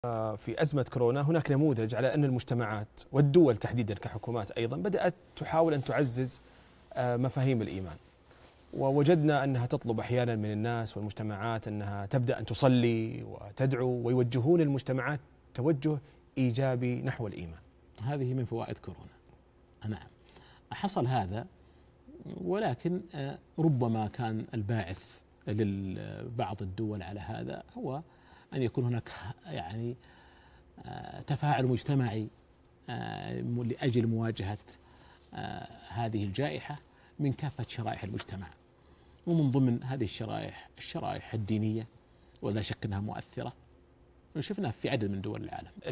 في أزمة كورونا هناك نموذج على أن المجتمعات والدول تحديدا كحكومات أيضا بدأت تحاول أن تعزز مفاهيم الإيمان، ووجدنا أنها تطلب أحيانا من الناس والمجتمعات أنها تبدأ أن تصلي وتدعو ويوجهون المجتمعات توجه إيجابي نحو الإيمان. هذه من فوائد كورونا. نعم حصل هذا، ولكن ربما كان الباعث لبعض الدول على هذا هو أن يكون هناك يعني تفاعل مجتمعي لأجل مواجهة هذه الجائحة من كافة شرائح المجتمع، ومن ضمن هذه الشرائح الدينية، ولا شك أنها مؤثرة، وشفناها في عدد من دول العالم.